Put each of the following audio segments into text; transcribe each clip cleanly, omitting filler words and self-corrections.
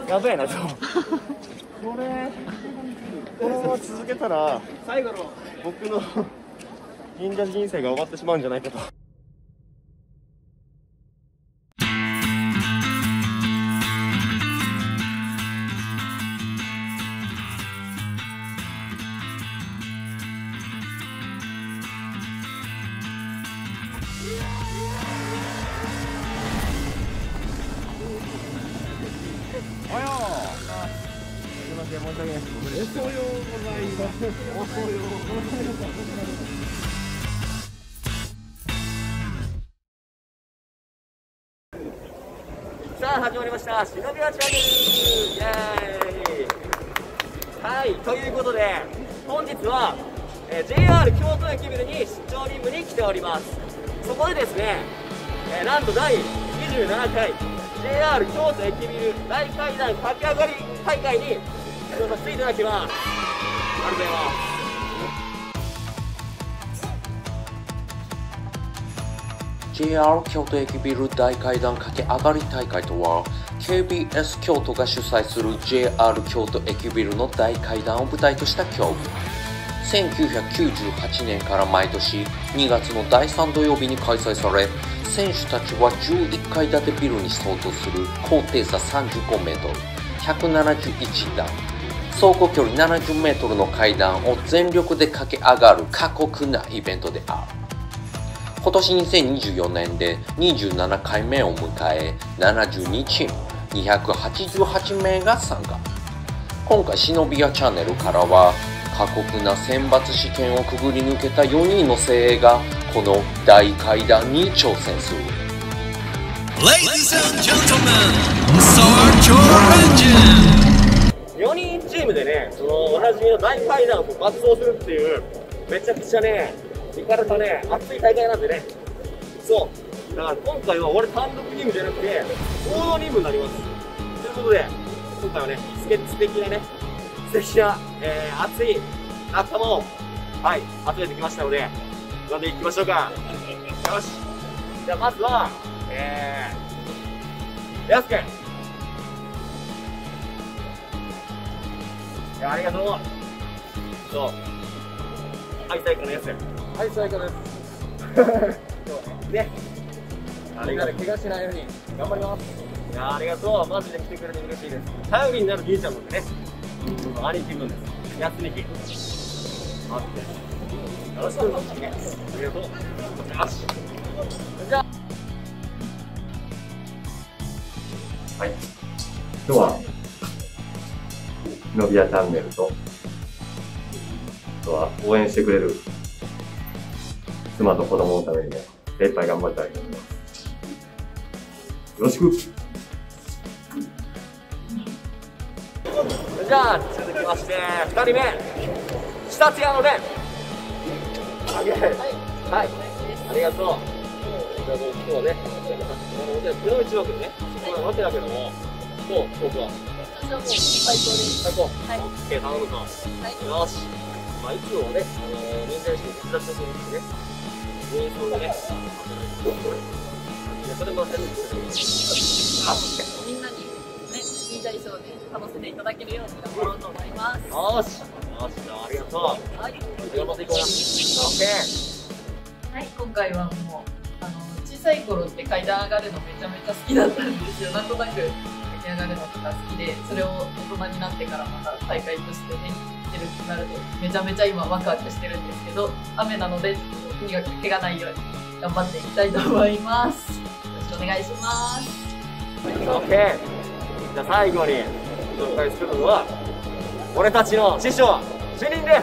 やべえなと。このまま続けたら最後の僕の忍者人生が終わってしまうんじゃないかと。申し訳ないです。おそようございます。おそようございます。さあ始まりました。忍びはチャンネル。イエーイ。はい、ということで本日は、JR 京都駅ビルに出張任務に来ております。そこでですね、なんと第27回 JR 京都駅ビル大階段駆け上がり大会に出場させていただきます。ありがとうございます。 JR 京都駅ビル大階段駆け上がり大会とは KBS 京都が主催する JR 京都駅ビルの大階段を舞台とした競技。1998年から毎年2月の第3土曜日に開催され、選手たちは11階建てビルに相当する高低差35メートル、171段、走行距離70メートルの階段を全力で駆け上がる過酷なイベントである。今年2024年で27回目を迎え、72チーム288名が参加。今回忍び屋チャンネルからは過酷な選抜試験をくぐり抜けた4人の精鋭がこの大階段に挑戦する。 Ladies and gentlemen, start your engine! 4人チームでね、そのおなじみの大階段を抜走するっていうめちゃくちゃね、いかれたね、熱い大会なんでね。そう。だから今回は俺単独任務じゃなくて、合同任務になります。ということで、今回はね、素敵なね、素敵な、熱い仲間を、はい、集めてきましたので、なんで行きましょうか。よし。じゃあまずは、やすくん。いや、ありがとう。そう。愛妻家のやつ。愛妻家です。ね。みんなで怪我しないように頑張ります。いや、ありがとう。マジで来てくれて嬉しいです。頼りになる兄ちゃんなんでね。兄貴分です。休み日。待って。よろしくお願いします。ありがとう。よし。じゃあ。 はい。今日は、忍び屋チャンネルと、あとは応援してくれる妻と子供のためにね、精一杯頑張りたいと思います。よろしく。 じゃあ続きまして2人目、下津屋のね。はい、はい、ありがとう。じゃあもう今日はね、黒一枠でね、これわけだけども、もう僕は私はもう最高です。 最高。 はい。 オッケー、頼むぞ。 はい。 よし。まあいつもね、忍者意識手伝ってほしいんですね。人相がね、それも全部みんなにね、忍者衣装で楽しんでいただけるように頑張ろうと思います。 よし。よし、じゃあありがとう。 はい。 頑張っていこうな。オッケー。 はい、今回はもう小さい頃って階段上がるのめちゃめちゃ好きだったんですよ。なんとなく駆け上がるのとか好きで、それを大人になってからまた大会としてね出るってなるとめちゃめちゃ今ワクワクしてるんですけど、雨なのでとにかく怪我ないように頑張っていきたいと思います。よろしくお願いします。 オッケー。じゃあ最後に紹介するのは俺たちの師匠主任です。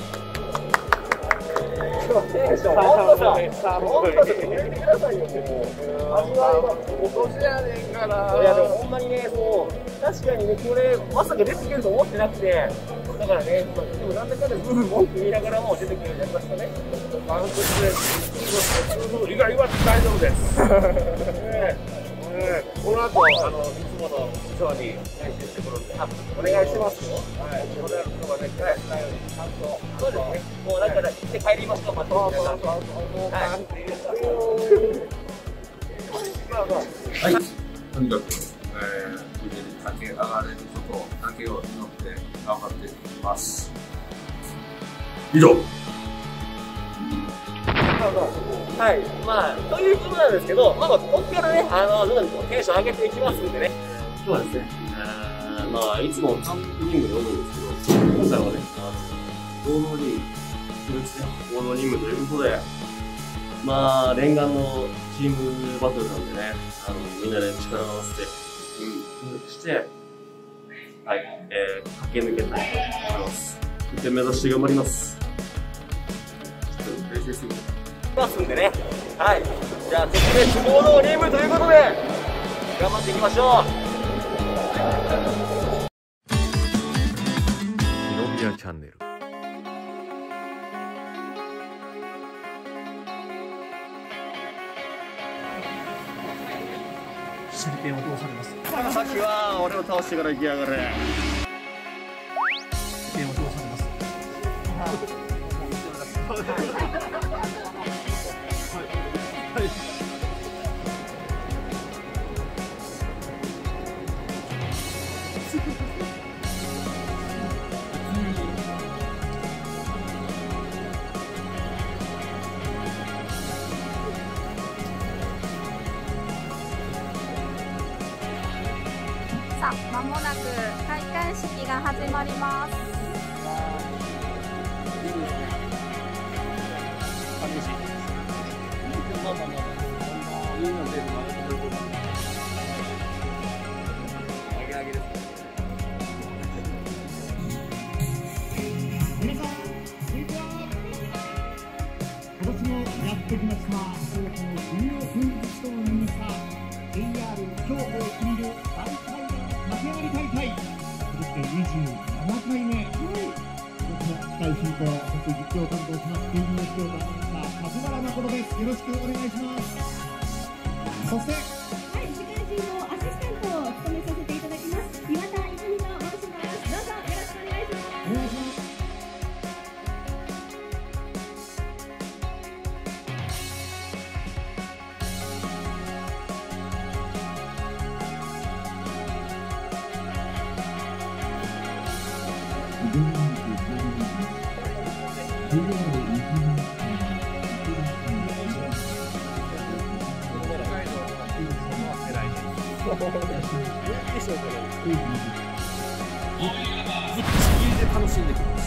テンション本当さ、本当さ、決めてくださいよ。もう味わいはお年やねんから。いやでもほんまにね、そう確かにね、これまさか出てくると思ってなくて、だからね、でもなんだかんだ文句言いながらも出てくるようになりましたね。 満足です。以外は大丈夫です。この後、いつものツアーに練習してくるんで、 お願いしますよ。 はい、これは今日はね、怪我しないように、ちゃんと。 そうですね。もうだから行って帰りましょう。また。はい。 はい、とにかく、無事に駆け上がれることだけを祈って頑張っていきます。以上。 はい、まあ、ということなんですけど、まあ、ここからね、どんどんテンション上げていきますんでね。今日はですね、まあ、いつも単独任務で思うんですけど、今回はね、合同任務、合同任務ということで、まあ、念願のチームバトルなんでね、みんなで力を合わせて、協力して、はい、駆け抜けたいと思います。1点目指して頑張ります。ちょっと冷静すぎて。ますんでね。はい。じゃあ、敵で合同任務ということで、頑張っていきましょう。 イノビアチャンネル。 シャリペンを通されます。 さっきは俺を倒してから行きやがれ。 ペンを通されます。 さあ、間もなく開会式が始まります。 皆さん、こんにちは。今年もやってきました。この冬の風物詩となりました JR 京都を決める大会の駆け上がり大会。そして27回目。司会進行、そして実況を担当します。TBS 京都アナウンサー梶原誠です。よろしくお願いします。そして、 はい、司会進行アシスタントを務めさせていただきます岩田泉と申します。どうぞよろしくお願いします。 お願いします。 楽しんできます。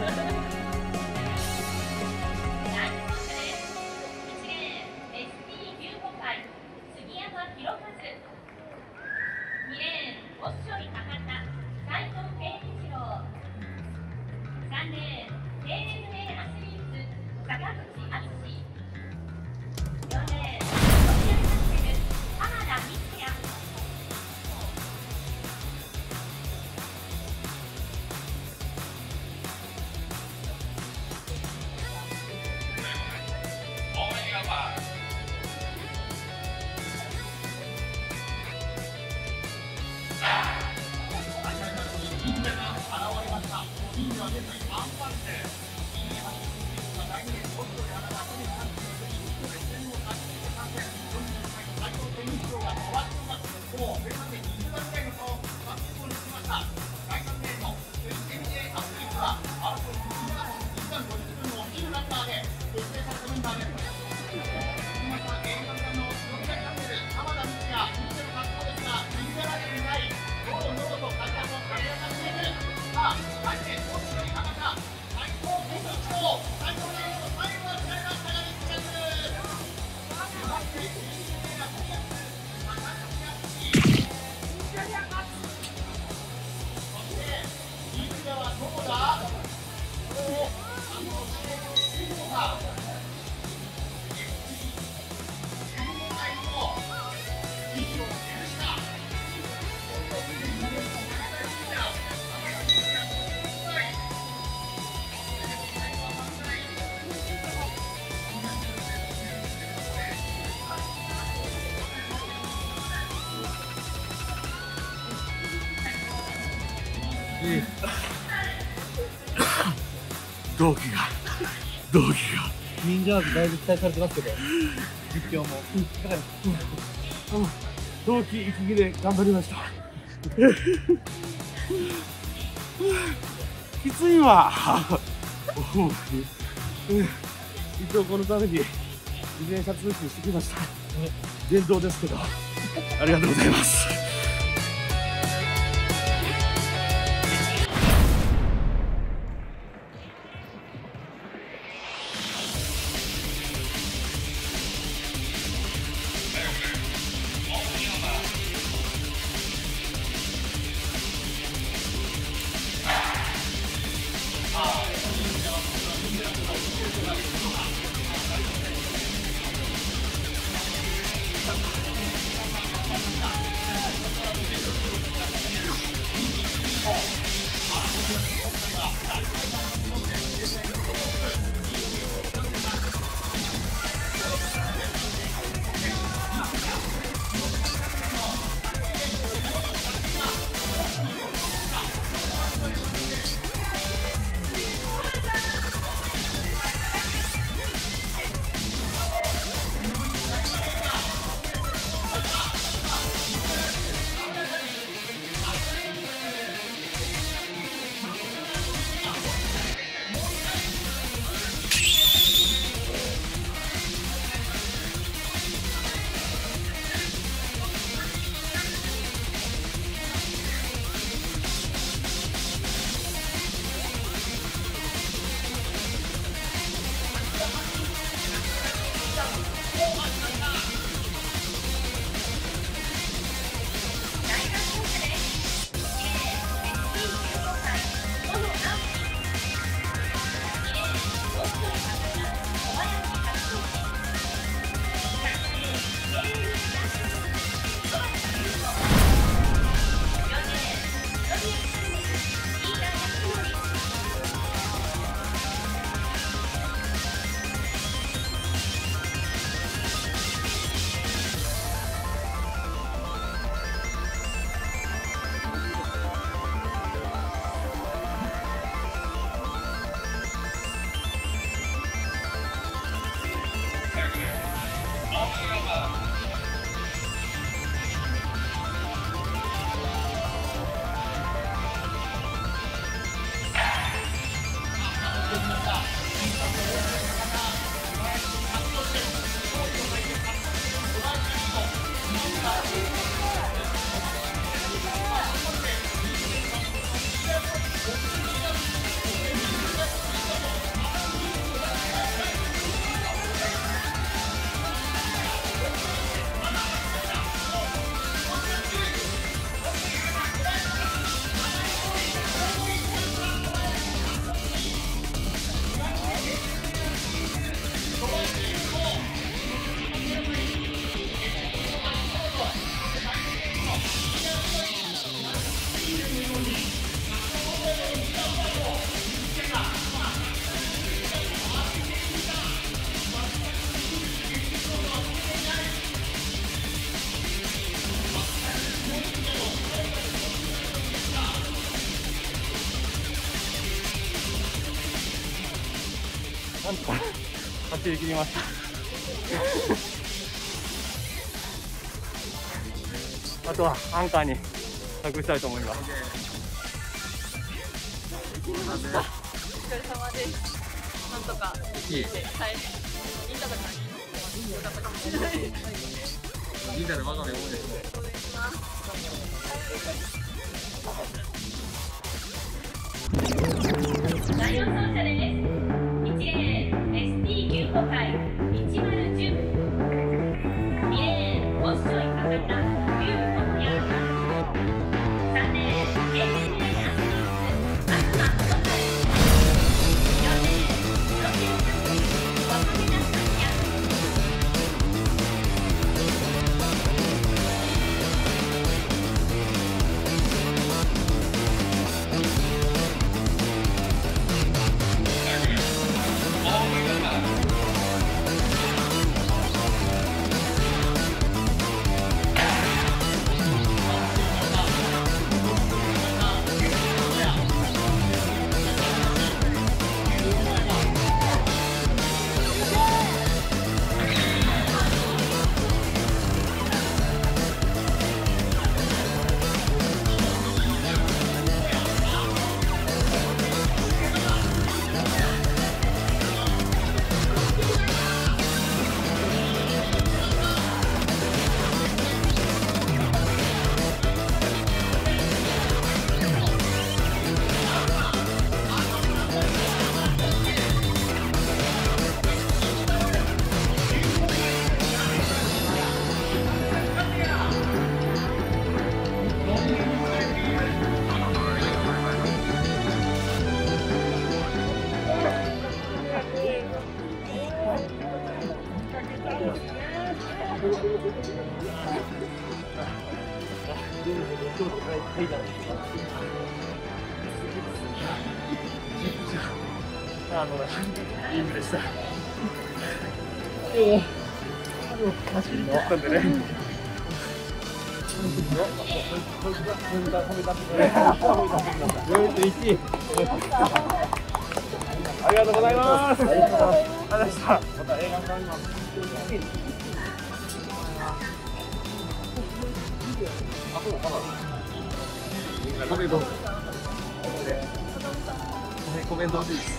同期が忍者味だいぶ期待されてますけど、実況もいかがですか？同期息切れ頑張りました。 きついわ。一応このために自転車通勤してきました。電動ですけど、ありがとうございます。なんとか走り切りました。あとはアンカーに託したいと思います。 お疲れ様です。なんとかできて大変。インターバルに良かったかもしれないです。 銀座でわかめ多いですね。 お願いします。 第4走者です。1レーン ST9 歩会110、2レーンボッショイ博多9本山、3レーン ACA アスリーツ東本4レーンロケット若宮さんやいい意味でした。走り切ったんでね。ありがとうございます。ありがとうございました。また映画館にコメント。コメント欲しいです。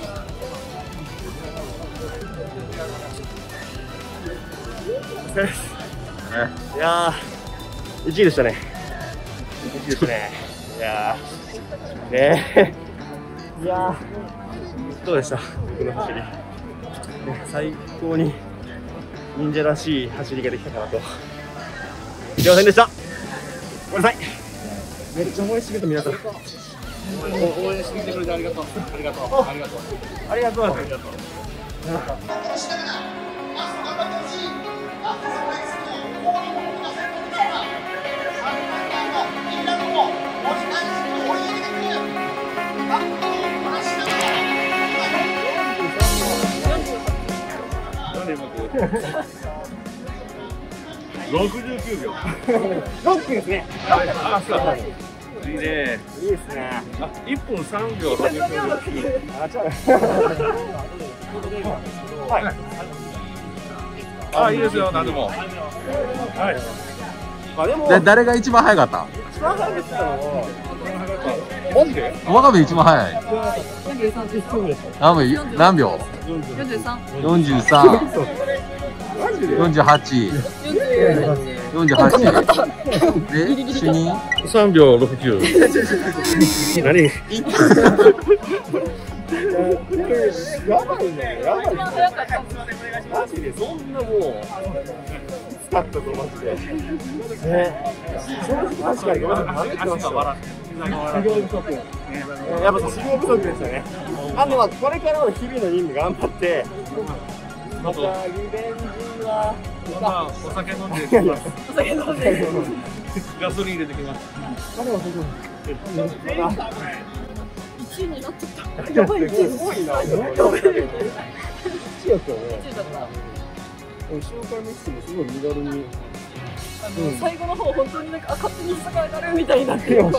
いやー、1位でしたね。1位でしたね。いやー、ねー、いやー、どうでした、僕の走り。最高に忍者らしい走りができたかなと。すいませんでした。ごめんなさい。めっちゃ応援してくれた皆さん。応援してくれてくれてありがとう。ありがとう。ありがとう。ありがとう。ありがとう。69秒。6分ですね。いいね。いいですね。1分3秒89秒。はい。いいですよ、何でも。はい。でも誰が一番早かった？ 一番早かったのはマジで？ 岡部一番早い。何秒？43。48。で、主任 3秒69。何？やばいね。やばい。マジでそんなもう使ったぞマジで。ね。確かにごめんなさい。足が笑って。修行不足。やっぱ修行不足ですよね。これからの日々の任務頑張って。またリベンジは。お酒飲んできます。お酒飲んで。ガソリン入れてきます。1位になっちゃった。やばい、すごいな。1位だったよね。周回ミスもすごい身軽に。最後の方本当になんか勝手に下が上がるみたいになってる。1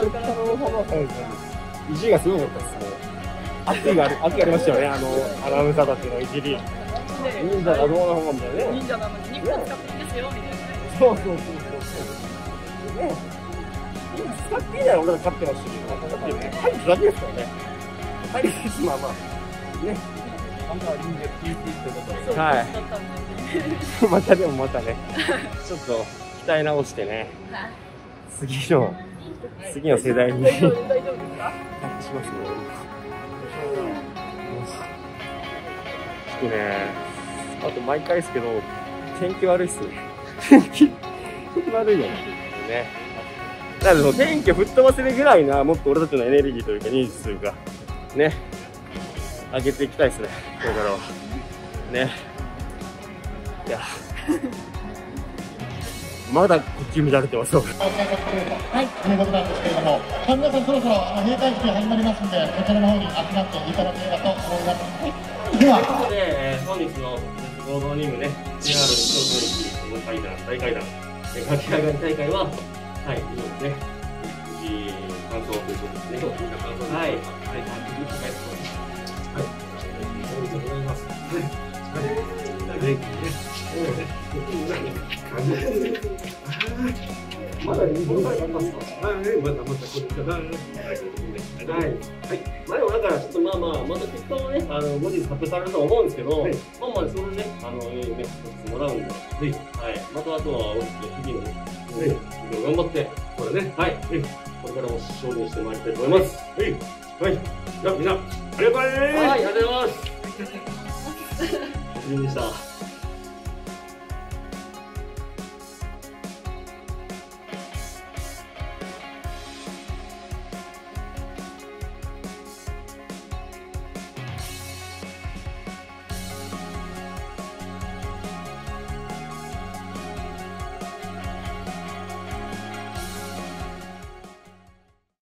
位がすごかったですね。熱いありましたよね。アナウンサーたちのいじり。忍者がどうのもんだよね。忍者なのに肉を使っていいですよみたいな。そう。ね。使っていいなら俺ら勝ってましたけど、だってね、入ってだけですからね。入りつつまあね。はい。またね、ちょっと鍛え直してね。次の世代に。大丈夫ですか？しますよ。ちょっとね。あと毎回ですけど、天気悪いっすね。天気悪いよね。なので、天気を吹っ飛ばせるぐらいな、もっと俺たちのエネルギーというか、忍術というか、ね、上げていきたいですね、これからは。ね。いや、まだ呼吸乱れてますよ。 はい、ということなんですけれども、皆さんそろそろ閉会式始まりますんで、こちらの方に集まっていただければと思います。では、 ということで、本日の合同任務ね、JR 京都駅の大階段、駆け上がり大会は、はい、以上ですね。無事完走ということですね。はい。はい。おめでとうございます。まだ2分ぐらいありますか？はい。またこれから。はい。まあでもだからちょっとまた結果はね、後日発表されると思うんですけど、それでね、もらうんで、はい。またあとは日々のね、頑張って、これね、はい。これからも勝利してまいりたいと思います。はい。じゃあみんな、ありがとうございます。はい、ありがとうございます。お疲れ様でした。